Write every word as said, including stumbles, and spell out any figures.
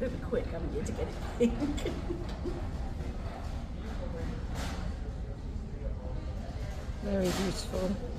to be quick, haven't you, to get it pink? Very beautiful.